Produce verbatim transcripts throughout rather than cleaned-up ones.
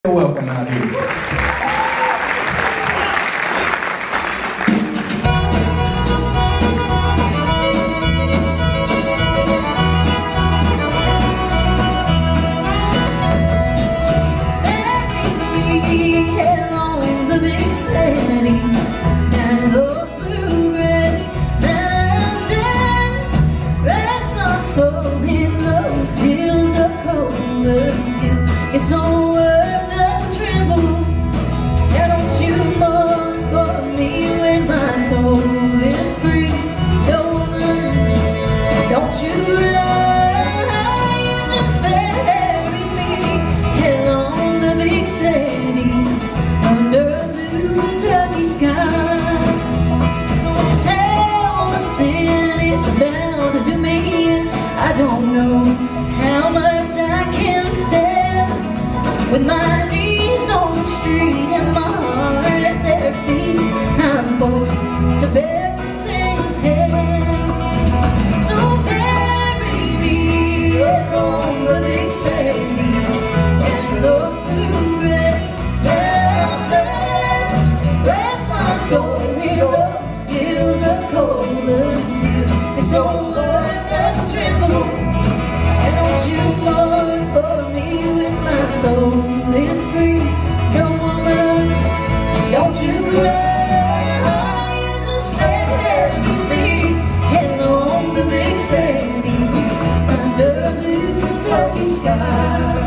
You're welcome out here. It's all worth doesn't tremble. Now don't you mourn for me when my soul is free. No woman, don't you run, you just bury me along the big city under a blue Kentucky sky. So tell the sin it's about to do me. I don't know how much I can stand with my knees on the street and my heart at their feet. I'm forced to beg from Satan's hand. So bury me along the big city and those blue-gray mountains. Rest my soul in those hills of cold until this old earth doesn't tremble. And don't you mourn for me when my soul is free. No woman, don't you cry, you just bury me along the big city under a blue Kentucky sky.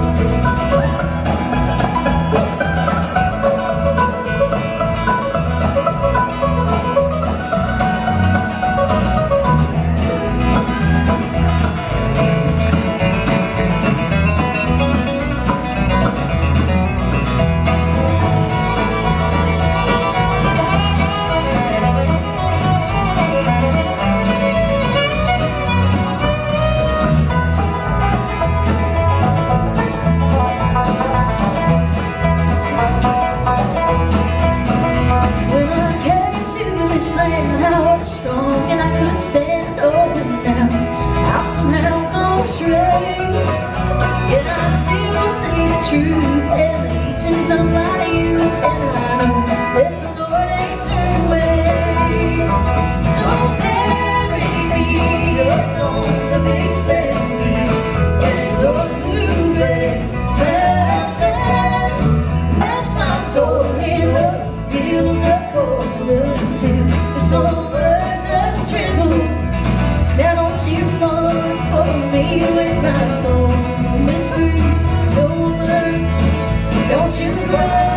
I was strong and I could stand over now. I've somehow gone astray, yet I still say the truth and the teachings of my youth. And I know that the Lord ain't turned away. So bury me along the big city and those blue-gray mountains. Rest my soul in those hills of cold until this old earth doesn't tremble. Now don't you mourn for me when my soul is free. No woman, don't you cry.